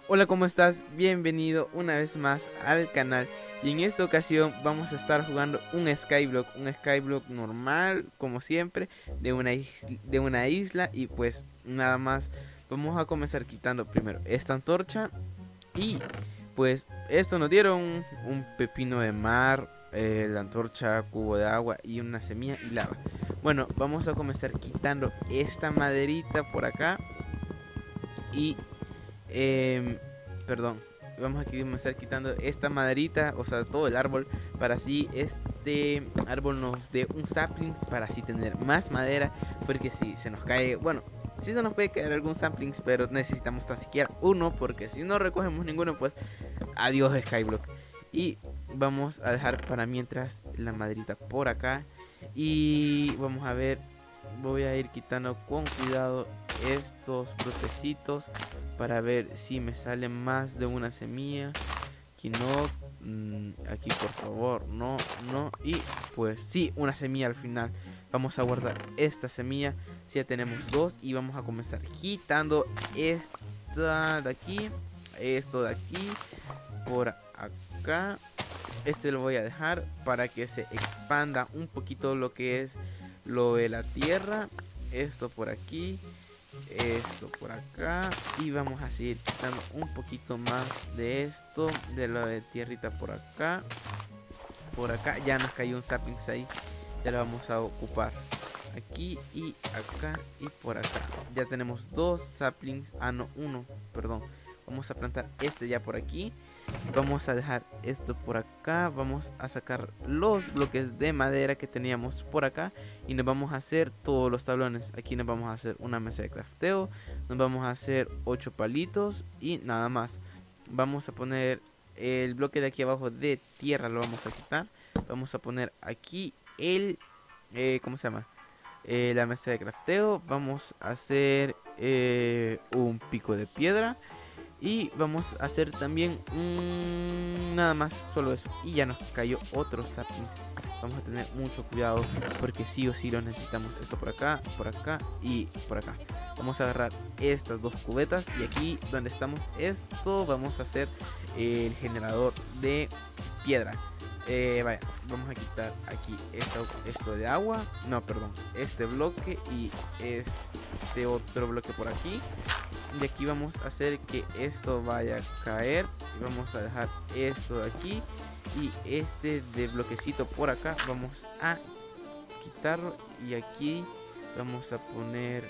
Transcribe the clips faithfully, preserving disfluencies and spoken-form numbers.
Hola, ¿cómo estás? Bienvenido una vez más al canal. Y en esta ocasión vamos a estar jugando un Skyblock, un Skyblock normal, como siempre, de una, is- de una isla. Y pues nada más, vamos a comenzar quitando primero esta antorcha. Y pues esto nos dieron un, un pepino de mar, eh, la antorcha, cubo de agua y una semilla y lava. Bueno, vamos a comenzar quitando esta maderita por acá. Y eh, perdón, vamos a comenzar quitando esta maderita, o sea, todo el árbol, para así este árbol nos dé un saplings, para así tener más madera, porque si se nos cae, bueno, si se nos puede caer algún saplings, pero necesitamos tan siquiera uno, porque si no recogemos ninguno, pues adiós Skyblock. Y vamos a dejar para mientras la maderita por acá. Y vamos a ver, voy a ir quitando con cuidado estos brotecitos para ver si me sale más de una semilla. Aquí no, mmm, aquí por favor, no, no. Y pues sí, una semilla al final. Vamos a guardar esta semilla, si ya tenemos dos. Y vamos a comenzar quitando esta de aquí, esto de aquí, por acá. Este lo voy a dejar para que se expanda un poquito lo que es lo de la tierra. Esto por aquí, esto por acá, y vamos a seguir quitando un poquito más de esto, de lo de tierrita por acá. Por acá ya nos cayó un saplings ahí, ya lo vamos a ocupar aquí y acá y por acá. Ya tenemos dos saplings, ah no, uno, perdón. Vamos a plantar este ya por aquí. Vamos a dejar esto por acá. Vamos a sacar los bloques de madera que teníamos por acá. Y nos vamos a hacer todos los tablones. Aquí nos vamos a hacer una mesa de crafteo. Nos vamos a hacer ocho palitos y nada más. Vamos a poner el bloque de aquí abajo de tierra. Lo vamos a quitar. Vamos a poner aquí el... Eh, ¿Cómo se llama? Eh, la mesa de crafteo. Vamos a hacer eh, un pico de piedra. Y vamos a hacer también mmm, nada más, solo eso. Y ya nos cayó otro saplings. Vamos a tener mucho cuidado porque sí o sí lo necesitamos. Esto por acá, por acá y por acá. Vamos a agarrar estas dos cubetas. Y aquí donde estamos esto, vamos a hacer el generador de piedra. Eh, vaya, vamos a quitar aquí esto, esto de agua. No, perdón, este bloque y este otro bloque por aquí. Y aquí vamos a hacer que esto vaya a caer. Y vamos a dejar esto de aquí. Y este de bloquecito por acá vamos a quitarlo. Y aquí vamos a poner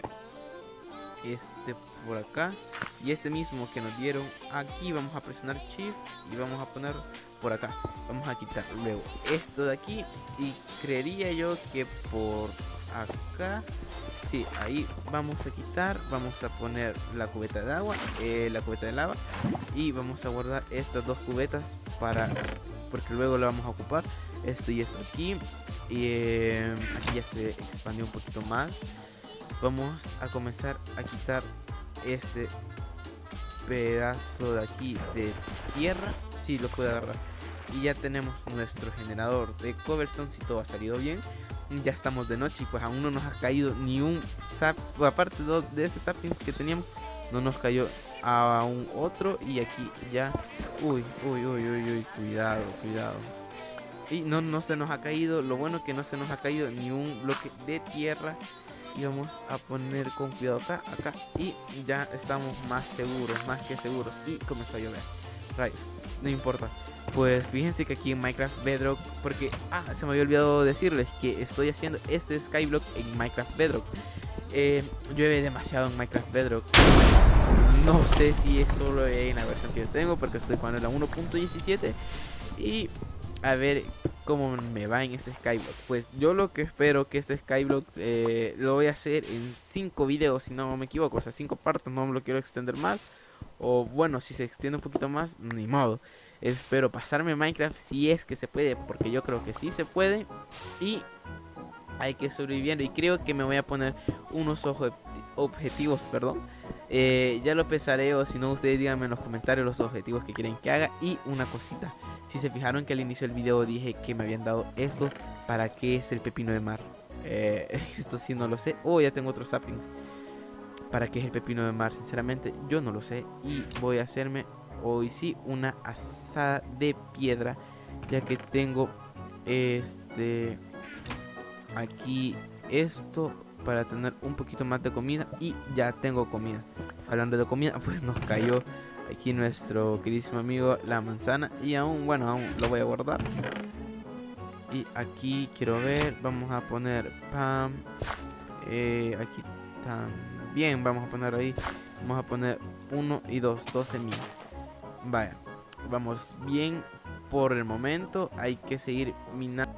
este por acá. Y este mismo que nos dieron aquí vamos a presionar Shift. Y vamos a poner por acá. Vamos a quitar luego esto de aquí. Y creería yo que por acá, sí, ahí vamos a quitar, vamos a poner la cubeta de agua, eh, la cubeta de lava. Y vamos a guardar estas dos cubetas para, porque luego la vamos a ocupar. Esto y esto aquí. Y eh, aquí ya se expandió un poquito más. Vamos a comenzar a quitar este pedazo de aquí de tierra. Si sí, lo puedo agarrar. Y ya tenemos nuestro generador de cobblestone. Si todo ha salido bien. Ya estamos de noche y pues aún no nos ha caído ni un sap, aparte de ese sapling que teníamos, no nos cayó a un otro. Y aquí ya, uy, uy, uy, uy, uy, cuidado, cuidado. Y no, no se nos ha caído, lo bueno que no se nos ha caído ni un bloque de tierra. Y vamos a poner con cuidado acá, acá. Y ya estamos más seguros, más que seguros. Y comenzó a llover. Rayos, no importa. Pues fíjense que aquí en Minecraft Bedrock, porque, ah, se me había olvidado decirles que estoy haciendo este Skyblock en Minecraft Bedrock. Eh, llueve demasiado en Minecraft Bedrock. No sé si es solo en la versión que yo tengo, porque estoy jugando en la uno punto diecisiete. Y a ver cómo me va en este Skyblock. Pues yo lo que espero que este Skyblock eh, lo voy a hacer en cinco videos, si no me equivoco. O sea, cinco partes, no me lo quiero extender más. O bueno, si se extiende un poquito más, ni modo. Espero pasarme Minecraft si es que se puede, porque yo creo que sí se puede. Y hay que sobreviviendo. Y creo que me voy a poner unos obje objetivos, perdón. Eh, ya lo pensaré, o si no, ustedes díganme en los comentarios los objetivos que quieren que haga. Y una cosita, si se fijaron que al inicio del video dije que me habían dado esto, ¿para qué es el pepino de mar? Eh, esto sí no lo sé. Oh, ya tengo otros saplings. ¿Para qué es el pepino de mar? Sinceramente yo no lo sé. Y voy a hacerme hoy sí una asada de piedra, ya que tengo este aquí esto para tener un poquito más de comida. Y ya tengo comida. Hablando de comida, pues nos cayó aquí nuestro queridísimo amigo la manzana. Y aún, bueno, aún lo voy a guardar. Y aquí quiero ver, vamos a poner pan. Eh, aquí también vamos a poner ahí. Vamos a poner uno y dos, dos semillas. Vaya, vamos bien por el momento. Hay que seguir minando.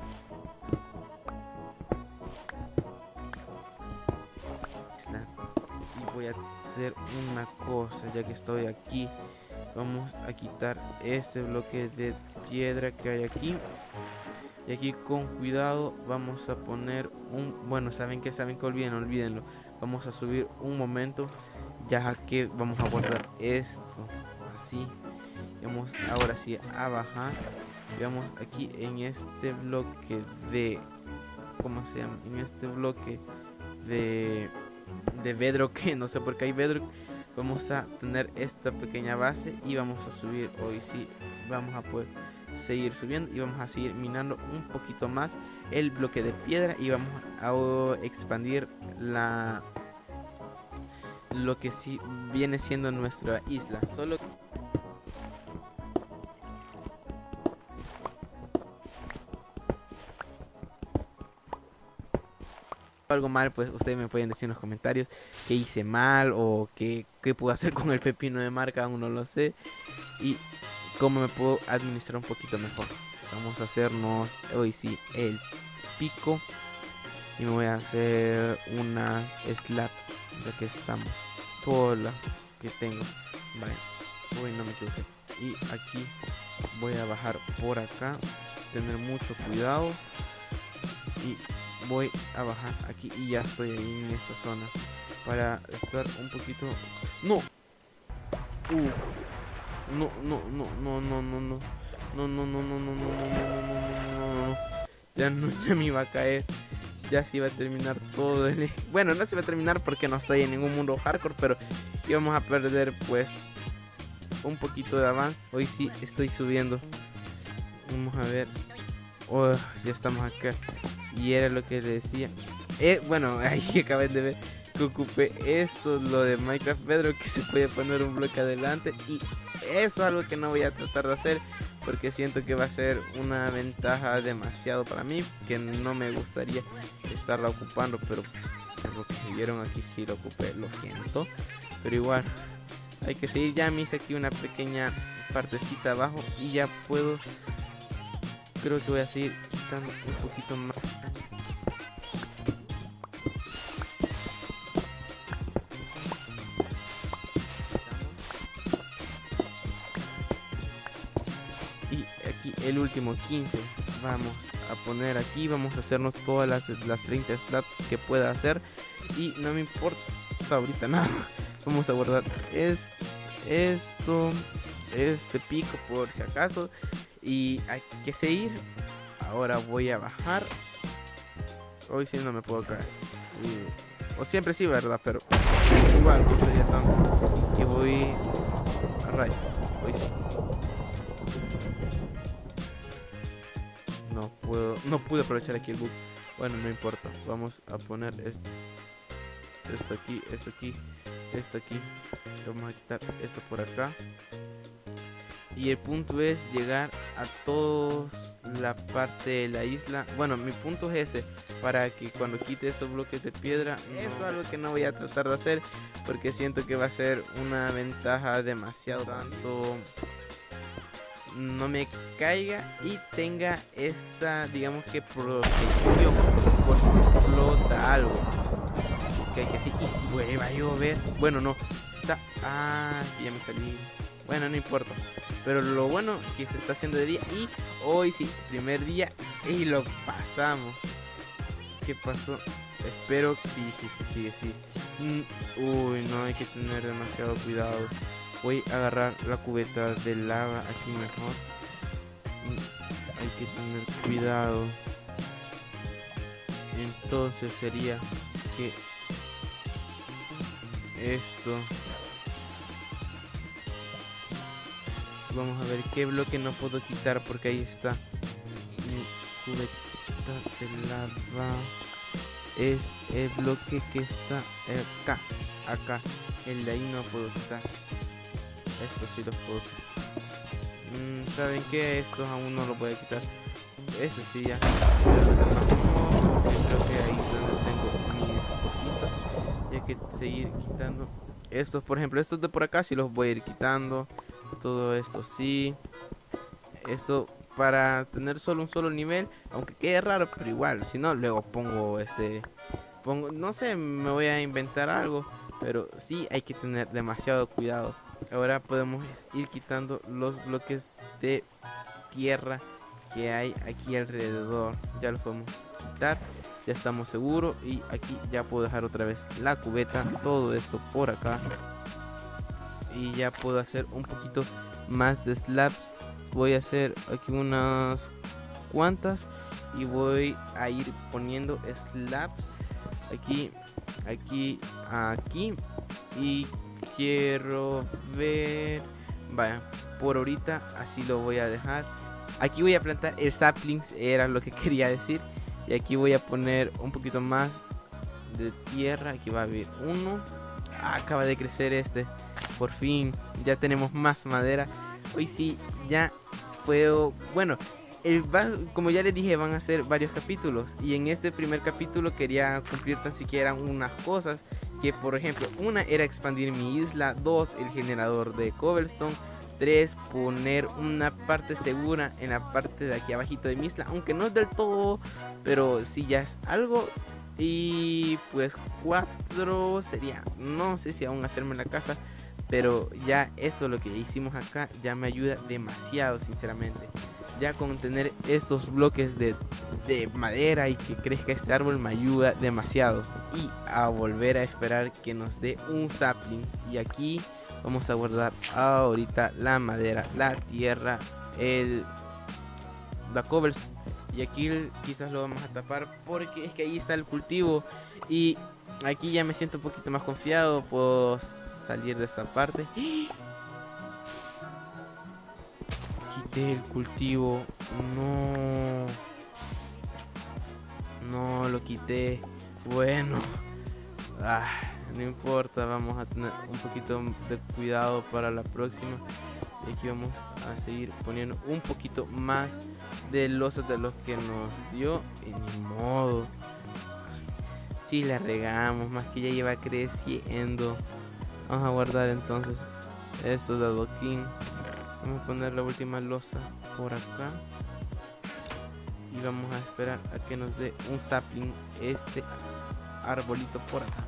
Y voy a hacer una cosa, ya que estoy aquí. Vamos a quitar este bloque de piedra que hay aquí. Y aquí con cuidado vamos a poner un... Bueno, ¿saben qué? ¿Saben qué? Olviden, olvídenlo. Vamos a subir un momento, ya que vamos a guardar esto así. Vamos ahora sí a bajar. Y vamos aquí en este bloque de... ¿Cómo se llama? En este bloque de... De bedrock, que no sé por qué hay bedrock. Vamos a tener esta pequeña base y vamos a subir. Hoy sí vamos a poder seguir subiendo y vamos a seguir minando un poquito más el bloque de piedra y vamos a expandir la lo que sí viene siendo nuestra isla. Solo algo mal, pues ustedes me pueden decir en los comentarios qué hice mal o qué, qué puedo hacer con el pepino de marca, aún no lo sé, y cómo me puedo administrar un poquito mejor. Vamos a hacernos hoy sí el pico y me voy a hacer unas slabs, ya que estamos por la que tengo. Vale, uy, no me equivoqué. Y aquí voy a bajar por acá, tener mucho cuidado y voy a bajar aquí y ya estoy ahí en esta zona para estar un poquito. No, Uf. no, no, no, no, no, no, no. No, no, no, no, no, no, no, no, no, no, no. Ya no, ya me iba a caer. Ya se iba a terminar todo el... Bueno, no se iba a terminar porque no estoy en ningún mundo hardcore, pero íbamos a perder pues un poquito de avance. Hoy sí estoy subiendo. Vamos a ver. Oh, ya estamos acá. Y era lo que le decía. Eh, bueno, ahí acabé de ver que ocupé esto, lo de Minecraft Bedrock, que se puede poner un bloque adelante. Y eso es algo que no voy a tratar de hacer, porque siento que va a ser una ventaja demasiado para mí, que no me gustaría estarla ocupando, pero por lo que vieron aquí sí lo ocupé, lo siento. Pero igual, hay que seguir. Ya me hice aquí una pequeña partecita abajo y ya puedo... Creo que voy a seguir quitando un poquito más. Y aquí el último quince. Vamos a poner aquí. Vamos a hacernos todas las, las treinta slabs que pueda hacer. Y no me importa ahorita nada. Vamos a guardar es, esto. Este pico por si acaso. Y hay que seguir. Ahora voy a bajar. Hoy sí no me puedo caer. Y, o siempre sí, ¿verdad? Pero igual no sería tanto. Y voy a rayos. Hoy sí. No puedo. No pude aprovechar aquí el bug. Bueno, no importa. Vamos a poner esto. Esto aquí, esto aquí, esto aquí. Vamos a quitar esto por acá. Y el punto es llegar a toda la parte de la isla. Bueno, mi punto es ese, para que cuando quite esos bloques de piedra, no. Eso es algo que no voy a tratar de hacer, porque siento que va a ser una ventaja demasiado tanto. No me caiga y tenga esta, digamos que protección por si explota algo. Que hay que sí. Y si vuelve a llover, bueno, no, está. Ah, ya me salí. Bueno, no importa. Pero lo bueno es que se está haciendo de día. Y hoy sí, primer día. Y lo pasamos. ¿Qué pasó? Espero que sí, sí, sí, sí, sí. Mm, uy, no, hay que tener demasiado cuidado. Voy a agarrar la cubeta de lava aquí mejor. Mm, hay que tener cuidado. Entonces sería que esto. Vamos a ver qué bloque no puedo quitar porque ahí está mi cubeta de lava. Es el bloque que está acá, acá. El de ahí no puedo quitar. Esto sí los puedo quitar. Mm, ¿Saben qué? Estos aún no los voy a quitar. Este sí ya. Pero los demás no. Creo que ahí es donde tengo mis cositas. Y hay que seguir quitando. Estos, por ejemplo, estos de por acá sí los voy a ir quitando. Todo esto sí. Esto para tener solo un solo nivel. Aunque quede raro, pero igual. Si no, luego pongo este. Pongo, no sé, me voy a inventar algo. Pero sí hay que tener demasiado cuidado. Ahora podemos ir quitando los bloques de tierra que hay aquí alrededor. Ya los podemos quitar. Ya estamos seguros. Y aquí ya puedo dejar otra vez la cubeta. Todo esto por acá. Y ya puedo hacer un poquito más de slabs. Voy a hacer aquí unas cuantas. Y voy a ir poniendo slabs. Aquí, aquí, aquí. Y quiero ver. Vaya, por ahorita así lo voy a dejar. Aquí voy a plantar el saplings, era lo que quería decir. Y aquí voy a poner un poquito más de tierra. Aquí va a haber uno. Ah, acaba de crecer este. Por fin, ya tenemos más madera. Hoy sí, ya puedo. Bueno, el, como ya les dije, van a ser varios capítulos. Y en este primer capítulo quería cumplir tan siquiera unas cosas. Que por ejemplo, una era expandir mi isla. Dos, el generador de cobblestone. Tres, poner una parte segura en la parte de aquí abajito de mi isla. Aunque no es del todo, pero sí ya es algo. Y pues cuatro sería, no sé si aún hacerme la casa. Pero ya eso, lo que hicimos acá, ya me ayuda demasiado, sinceramente. Ya con tener estos bloques de, de madera y que crezca este árbol me ayuda demasiado. Y a volver a esperar que nos dé un sapling. Y aquí vamos a guardar ahorita la madera, la tierra, el la cobblestone. Y aquí quizás lo vamos a tapar porque es que ahí está el cultivo. Y aquí ya me siento un poquito más confiado. Puedo salir de esta parte. Quité el cultivo. No. No lo quité. Bueno. Ah, no importa. Vamos a tener un poquito de cuidado para la próxima. Y aquí vamos a seguir poniendo un poquito más de losas de los que nos dio. Y ni modo. Si la regamos, más que ya lleva creciendo. Vamos a guardar entonces esto de adoquín. Vamos a poner la última losa por acá. Y vamos a esperar a que nos dé un sapling este arbolito por acá.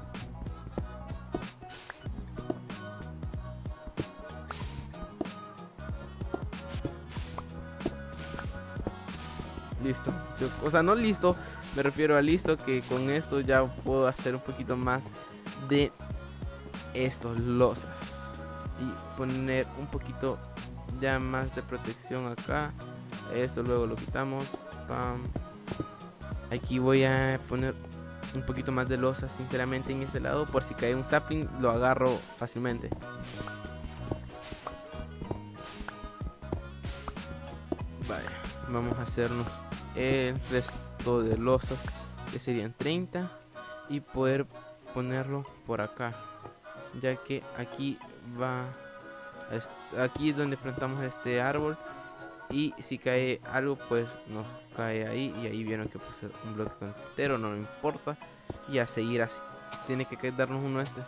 Listo. O sea, no listo. Me refiero a listo, que con esto ya puedo hacer un poquito más de estos losas. Y poner un poquito ya más de protección acá. Eso luego lo quitamos. Pam. Aquí voy a poner un poquito más de losas, sinceramente, en este lado. Por si cae un sapling, lo agarro fácilmente. Vaya, vamos a hacernos el resto de losas, que serían treinta, y poder ponerlo por acá, ya que aquí va, aquí es donde plantamos este árbol. Y si cae algo, pues nos cae ahí. Y ahí vieron que puse un bloque entero, no me importa. Y a seguir así. Tiene que darnos uno este.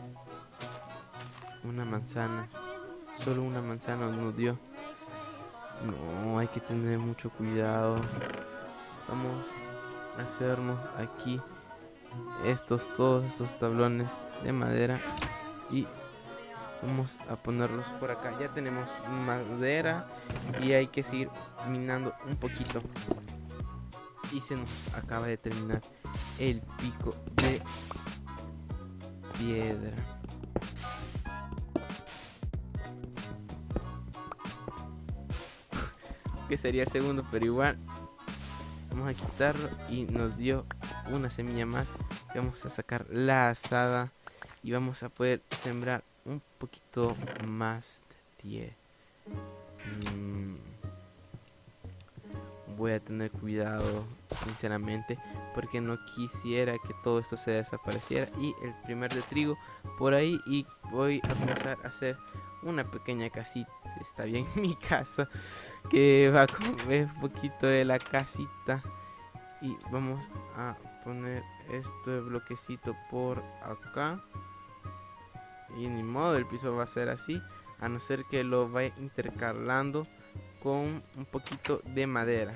Una manzana. Solo una manzana nos dio. No, hay que tener mucho cuidado. Vamos a hacernos aquí estos, todos estos tablones de madera. Y vamos a ponerlos por acá. Ya tenemos madera y hay que seguir minando un poquito. Y se nos acaba de terminar el pico de piedra. Que sería el segundo, pero igual vamos a quitarlo. Y nos dio una semilla más. Vamos a sacar la asada. y vamos a poder sembrar un poquito más de tierra. Mm, voy a tener cuidado, sinceramente, porque no quisiera que todo esto se desapareciera. Y el primer de trigo por ahí, y voy a comenzar a hacer una pequeña casita, si está bien mi casa, que va a comer un poquito de la casita. Y vamos a poner este bloquecito por acá, y ni modo, el piso va a ser así, a no ser que lo vaya intercalando con un poquito de madera.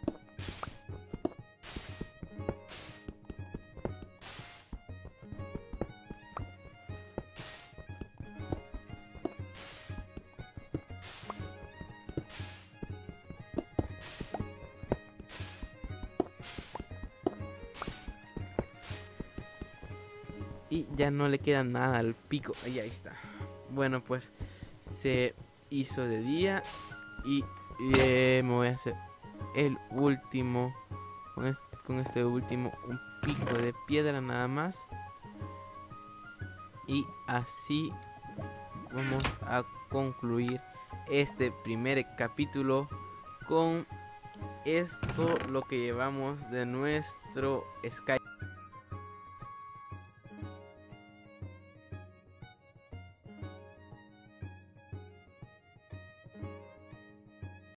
Y ya no le queda nada al pico. Ahí, ahí está. Bueno, pues se hizo de día. Y eh, me voy a hacer el último. Con este, con este último, un pico de piedra nada más. Y así vamos a concluir este primer capítulo con esto, lo que llevamos de nuestro Skype.